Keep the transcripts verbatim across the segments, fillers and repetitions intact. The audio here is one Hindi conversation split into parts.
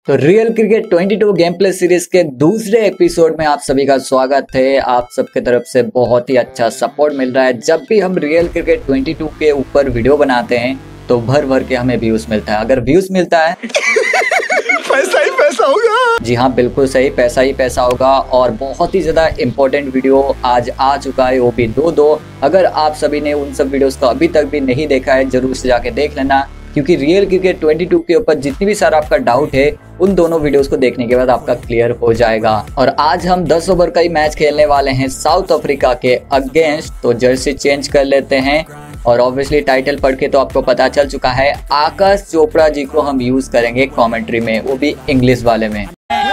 तो रियल क्रिकेट बाईस गेम प्ले सीरीज के दूसरे एपिसोड में आप सभी का स्वागत है। आप सबके तरफ से बहुत ही अच्छा सपोर्ट मिल रहा है। जब भी हम रियल क्रिकेट बाईस के ऊपर वीडियो बनाते हैं तो भर भर के हमें व्यूज मिलता है। अगर व्यूज मिलता है पैसा ही पैसा होगा। जी हाँ, बिल्कुल सही, पैसा ही पैसा होगा। और बहुत ही ज्यादा इम्पोर्टेंट वीडियो आज आ चुका है, वो भी दो दो। अगर आप सभी ने उन सब वीडियोस को अभी तक भी नहीं देखा है, जरूर से जाके देख लेना, क्योंकि रियल क्रिकेट बाईस के ऊपर जितनी भी सारा आपका डाउट है उन दोनों वीडियोस को देखने के बाद आपका क्लियर हो जाएगा। और आज हम दस ओवर का ही मैच खेलने वाले हैं साउथ अफ्रीका के अगेंस्ट। तो जर्सी चेंज कर लेते हैं और ऑब्वियसली टाइटल पढ़ के तो आपको पता चल चुका है, आकाश चोपड़ा जी को हम यूज करेंगे कमेंट्री में, वो भी इंग्लिश वाले में।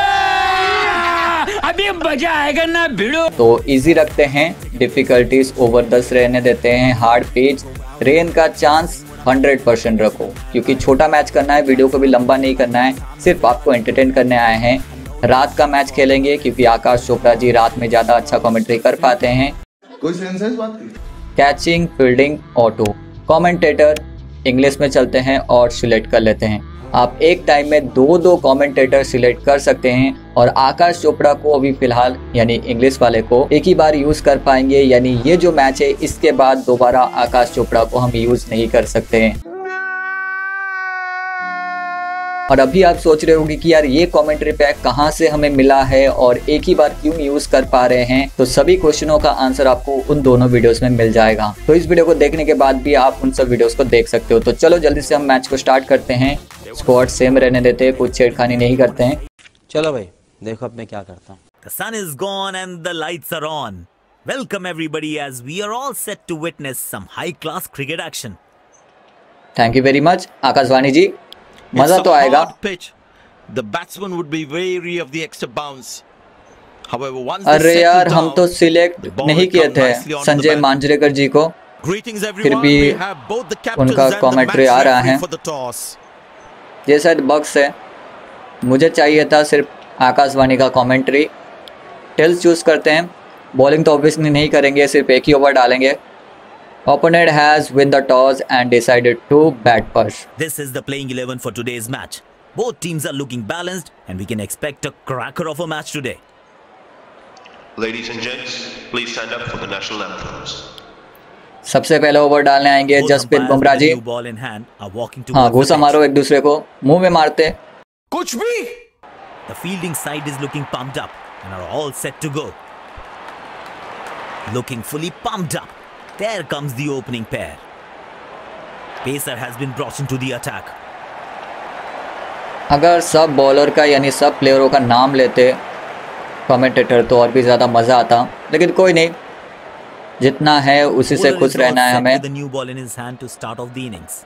अभी मजा आएगा ना भिड़ो। तो इजी रखते हैं, डिफिकल्टीज ओवर दस रहने देते हैं, हार्ड पिच, रेन का चांस हंड्रेड परसेंट रखो, क्योंकि छोटा मैच करना है, वीडियो को भी लंबा नहीं करना है, सिर्फ आपको एंटरटेन करने आए हैं। रात का मैच खेलेंगे क्योंकि आकाश चोपड़ा जी रात में ज्यादा अच्छा कमेंट्री कर पाते हैं। कोई सेंस है इस बात की? Catching, fielding, auto, commentator English में चलते हैं और सिलेक्ट कर लेते हैं। आप एक टाइम में दो दो कमेंटेटर सिलेक्ट कर सकते हैं और आकाश चोपड़ा को अभी फिलहाल यानी इंग्लिश वाले को एक ही बार यूज कर पाएंगे, यानी ये जो मैच है इसके बाद दोबारा आकाश चोपड़ा को हम यूज नहीं कर सकते हैं। और अभी आप सोच रहे होंगे कि यार ये कमेंट्री पैक कहाँ से हमें मिला है और एक ही बार क्यों यूज कर पा रहे हैं, तो सभी क्वेश्चनों का आंसर आपको उन दोनों वीडियोस में मिल जाएगा। तो इस वीडियो को देखने के बाद भी आप उन सब वीडियोस को देख सकते हो। तो चलो जल्दी से हम मैच को स्टार्ट करते हैं। स्क्वाड सेम रहने देते हैं, कुछ छेड़खानी नहीं करते हैं। चलो भाई, देखो अब मैं क्या करता हूँ। The sun is gone and the lights are on. Welcome everybody as we are all set to witness some high class cricket action. Thank you very much Akashvani ji, मजा तो आएगा। The batsman would be wary of the extra bounce. However, once अरे यार, हम तो सिलेक्ट नहीं किए थे संजय मांजरेकर जी को, फिर भी उनका कमेंट्री आ रहा है। ये शायद बग्स है, मुझे चाहिए था सिर्फ आकाशवाणी का कमेंट्री। टेल्स चूज करते हैं। बॉलिंग तो ऑब्वियसली नहीं करेंगे, सिर्फ एक ही ओवर डालेंगे। Opponent has win the toss and decided to bat first. This is the playing eleven for today's match. Both teams are looking balanced and we can expect a cracker of a match today. Ladies and gents, please stand up for the national anthems. सबसे पहले ओवर डालने आएंगे जसप्रीत बुमराह जी। हाँ, घूसा मारो एक दूसरे को, मुंह में मारते कुछ भी। The fielding side is looking pumped up and are all set to go. Looking fully pumped up. There comes the opening pair. Pacer has been brought into the attack. अगर सब बॉलर का यानी सब प्लेयरों का नाम लेते कमेंटेटर तो और भी ज़्यादा मज़ा आता, लेकिन कोई नहीं, जितना है उसी से खुश रहना है हमें। The new ball in his hand to start off the innings.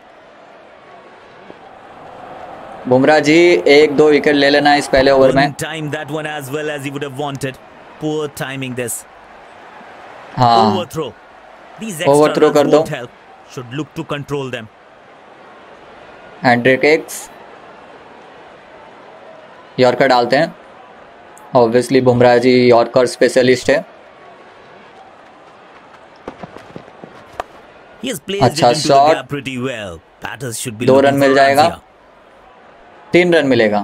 Bumrah जी एक दो विकेट ले लेना इस पहले ओवर में। Time that one as well as he would have wanted. Poor timing this. हाँ, Overthrow. These ओवरथ्रो extra कर runs दो। won't help. Should look to control them. Hendricks, yorker डालते हैं। Obviously Bumrah ji yorker specialist है। He has placed अच्छा it into the shot, gap pretty well. Batters should be दो looking रन for मिल runs जाएगा, here. तीन रन मिलेगा।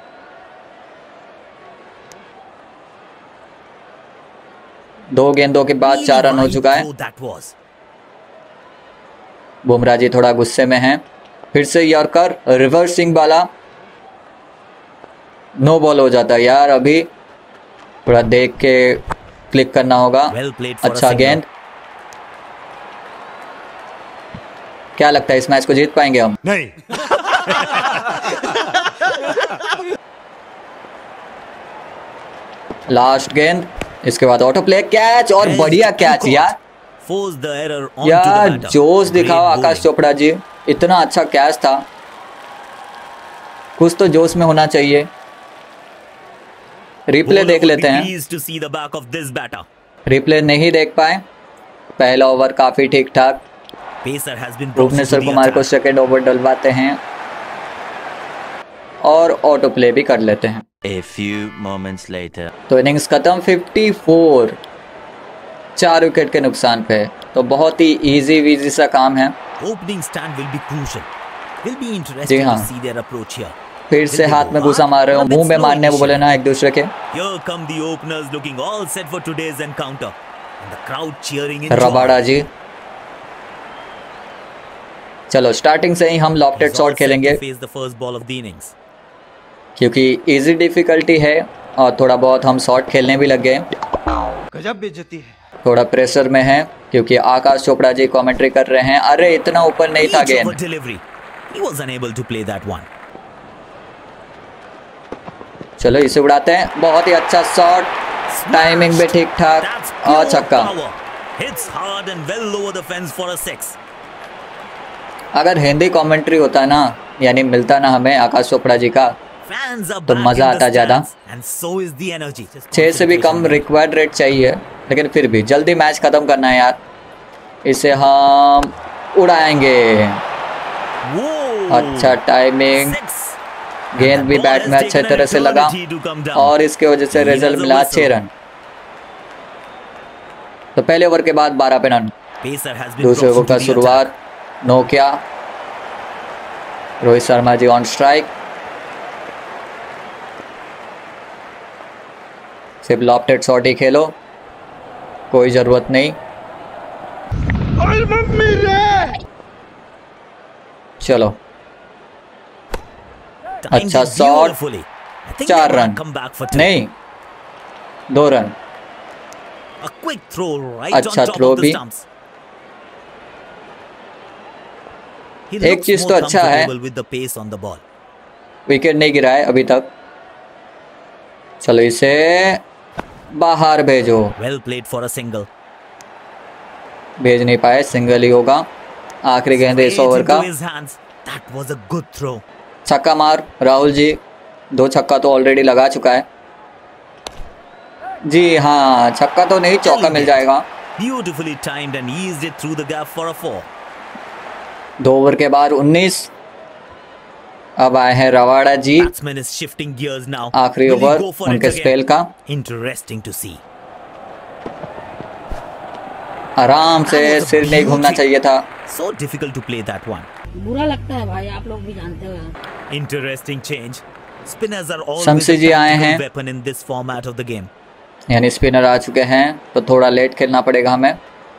दो गेंदों के बाद चार रन हो चुका है। Throw that was. बुमराह जी थोड़ा गुस्से में हैं। फिर से यॉर्कर, रिवर्सिंग वाला, नो बॉल हो जाता है यार। अभी थोड़ा देख के क्लिक करना होगा। Well played for a अच्छा single. गेंद। क्या लगता है इस मैच को जीत पाएंगे हम? नहीं। लास्ट गेंद, इसके बाद ऑटो प्ले, कैच, और बढ़िया कैच यार। Force the error onto यार the batter. जोश Great दिखाओ आकाश bowling. चोपड़ा जी, इतना अच्छा कैच था, कुछ तो जोश में होना चाहिए। रिप्ले Bowler देख would लेते be हैं। pleased to see the back of this batter. Replay नहीं देख पाए, पहला ओवर काफी ठीक ठाक। Pacer has been brought into Bhubaneswar the Kumar को attack. सेकंड ओवर डलवाते हैं और ऑटो प्ले भी कर लेते हैं। A few moments later. तो इनिंग्स खत्म, चौवन, चार विकेट के नुकसान पे। तो बहुत ही इजी वीजी सा काम है। Opening stand will be crucial. Will be ji interesting हाँ। to see their approach here. फिर से हाथ में घुसा मार रहे हो, मुंह में मारने वो बोले ना एक दूसरे के। Here come the openers looking all set for today's encounter and the crowd cheering in Rabada ji, चलो स्टार्टिंग से ही हम लॉफ्टेड शॉट खेलेंगे face the first ball of the innings. क्योंकि इजी डिफिकल्टी है और थोड़ा बहुत हम शॉट खेलने भी लग गए। गजब बेइज्जती है। थोड़ा प्रेशर में है क्योंकि आकाश चोपड़ा जी कमेंट्री कर रहे हैं। अरे इतना ऊपर नहीं था गेंद। Delivery. He was unable to play that one. चलो इसे उड़ाते हैं, बहुत ही अच्छा शॉट, टाइमिंग भी ठीक ठाक और छक्का। Hits hard and well over the fence for a six. अगर हिंदी कमेंट्री होता ना, यानी मिलता ना हमें आकाश चोपड़ा जी का, तो मजा आता ज्यादा। छह से भी कम रिक्वायर्ड रेट चाहिए, लेकिन फिर भी जल्दी मैच खत्म करना है यार। इसे हम उड़ाएंगे। अच्छा टाइमिंग, गेंद भी बैट में अच्छे तरह से लगा और इसके वजह से रिजल्ट मिला छह रन। तो पहले ओवर के बाद बारह पे रन। दूसरे ओवर का शुरुआत नो किया। Rohit Sharma ji on strike. सिर्फ लॉफ्टेड शॉट ही खेलो, कोई जरूरत नहीं। चलो अच्छा शॉट, चार रन नहीं दो रन। अच्छा थ्रो भी। एक चीज तो अच्छा है, विकेट नहीं गिरा है अभी तक। चलो इसे बाहर भेजो। Well played for a single. भेज नहीं पाए, सिंगल ही होगा। आखिरी गेंद इस ओवर का। That was a good throw. छक्का मार राहुल जी, दो छक्का तो ऑलरेडी लगा चुका है। जी हाँ, छक्का तो नहीं, चौका मिल जाएगा। Beautifully timed and eased it through the gap for a four. दो ओवर के बाद उन्नीस। अब आए हैं Rabada ji. Batsman is shifting gears now. आखिरी Will he over go for उनके it again? स्पेल का। Interesting to see. आराम से, सिर नहीं घूमना चाहिए था। So difficult to play that one. बुरा लगता है भाई, आप लोग भी जानते हो। Interesting change. Spinners are always Shamsi ji a आए tactical हैं। weapon in this format of the game. यानी स्पिनर आ चुके हैं, तो थोड़ा लेट खेलना पड़ेगा हमें।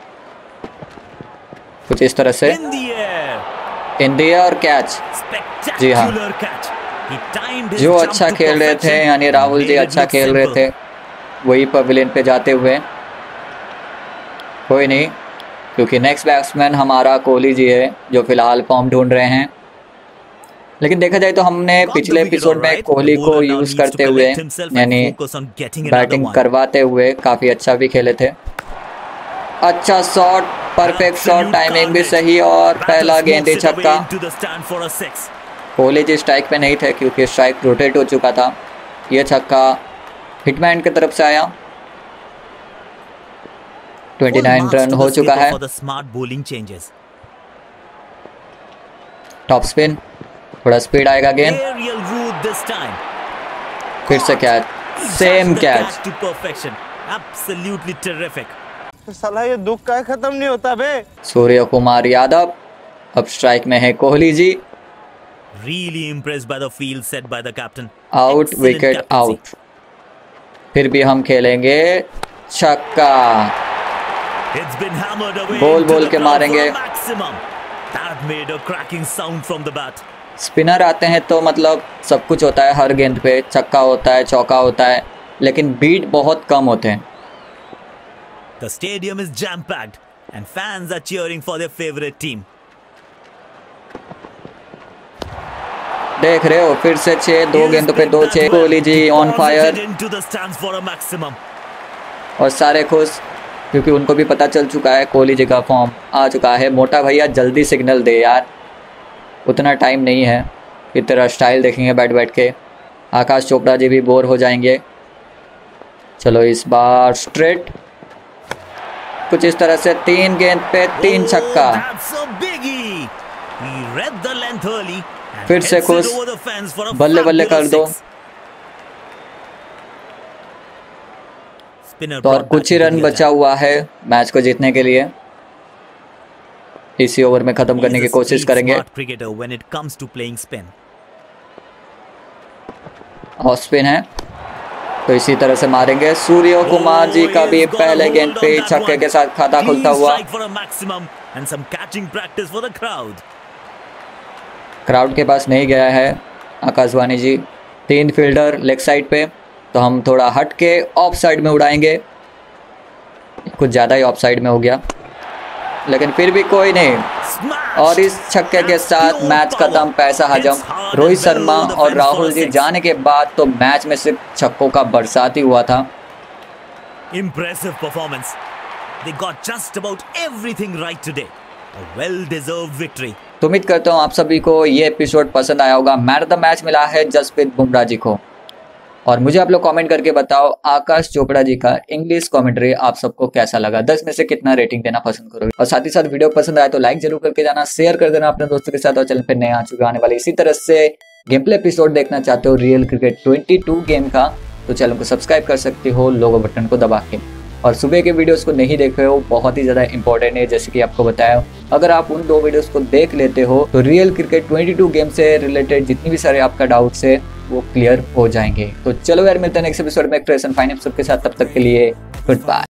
कुछ इस तरह से In the air. इन दी और कैच। जी हाँ, Spectacular catch. He timed his जो jump अच्छा to खेल रहे थे, perfection यानी and Rahul ji made it अच्छा look खेल रहे simple. थे, वही पवेलियन पे जाते हुए। कोई नहीं, क्योंकि नेक्स्ट बैट्समैन हमारा कोहली जी है, जो फिलहाल फॉर्म ढूंढ रहे हैं। लेकिन देखा जाए तो हमने पिछले एपिसोड में कोहली को यूज करते हुए, यानी बैटिंग करवाते हुए काफी अच्छा भी खेले थे। अच्छा शॉट, परफेक्ट शॉट, टाइमिंग भी सही और पहला गेंद ही छक्का। कोहली जी स्ट्राइक पे नहीं थे क्योंकि स्ट्राइक रोटेट हो चुका था। ये छक्का हिटमैन की तरफ से आया। उनतीस रन हो चुका है। टॉप स्पिन, थोड़ा स्पीड आएगा गेंद। फिर से कैच, सेम कैच। साला ये दुख का खत्म नहीं होता बे। सूर्य कुमार यादव अब स्ट्राइक में है Kohli ji. Really impressed by the field set by the captain. Out, Excellent wicket captaincy. Out. फिर भी हम खेलेंगे छक्का। It's been hammered away बोल into बोल the के crowd मारेंगे। for a maximum. That made a cracking sound from the bat. Spinner आते हैं तो मतलब सब कुछ होता है हर गेंद पे, छक्का होता है, चौका होता है, लेकिन बीट बहुत कम होते हैं। The stadium is jam-packed and fans are cheering for their favorite team. देख रहे हो, फिर से छह, दो गेंदों पे दो छह। Kohli ji on fire Into the stands for a maximum. और सारे खुश, क्योंकि उनको भी पता चल चुका है कोहली जी का फॉर्म आ चुका है। मोटा भैया जल्दी सिग्नल दे यार, उतना टाइम नहीं है कि तेरा स्टाइल देखेंगे बैठ बैठ के। आकाश चोपड़ा जी भी बोर हो जाएंगे। चलो इस बार स्ट्रेट, कुछ इस तरह से तीन गेंद पे तीन छक्का। Oh, that's a biggie. He read the length early and फिर से heads it खुश, over the fence for a बल्ले बल्ले कर दो। fabulous six. Spinner तो और brought कुछ ही back रन into the बचा attack. हुआ है मैच को जीतने के लिए। इसी ओवर में खत्म करने He's की a कोशिश skilled, करेंगे। smart cricketer when it comes to playing spin. Off spin है, तो इसी तरह से मारेंगे। सूर्य कुमार जी का भी पहले गेंद पे छक्के के साथ खाता खुलता हुआ। क्राउड के पास नहीं गया है आकाशवाणी जी। तीन फील्डर लेग साइड पे, तो हम थोड़ा हट के ऑफ साइड में उड़ाएंगे। कुछ ज़्यादा ही ऑफ साइड में हो गया, लेकिन फिर भी कोई नहीं। और इस छक्के के साथ मैच खत्म, पैसा हजम। रोहित शर्मा और राहुल जी जाने के बाद तो मैच में सिर्फ छक्कों का बरसात ही हुआ था। Impressive performance. They got just about everything right today. A well-deserved victory. तो उम्मीद करता हूँ आप सभी को ये एपिसोड पसंद आया होगा। मैन ऑफ द मैच मिला है जसप्रीत बुमराह जी को। और मुझे आप लोग कमेंट करके बताओ आकाश चोपड़ा जी का इंग्लिश कमेंट्री आप सबको कैसा लगा, दस में से कितना रेटिंग देना पसंद करोगे। और साथ ही साथ वीडियो पसंद आए तो लाइक जरूर करके जाना, शेयर कर देना अपने दोस्तों के साथ। और चैनल पे नए आ चुके आने वाले इसी तरह से गेम प्ले एपिसोड देखना चाहते हो रियल क्रिकेट बाईस गेम का, तो चैनल को सब्सक्राइब कर सकते हो लोगो बटन को दबा के। और सुबह के वीडियोस को नहीं देख रहे हो, बहुत ही ज़्यादा इंपॉर्टेंट है, जैसे कि आपको बताया। अगर आप उन दो वीडियोस को देख लेते हो तो रियल क्रिकेट बाईस गेम से रिलेटेड जितनी भी सारे आपका डाउट्स है वो क्लियर हो जाएंगे। तो चलो यार, मिलते हैं नेक्स्ट एपिसोड में एक फ्रेश एंड फाइन एपिसोड के साथ। तब तक के लिए गुड बाय।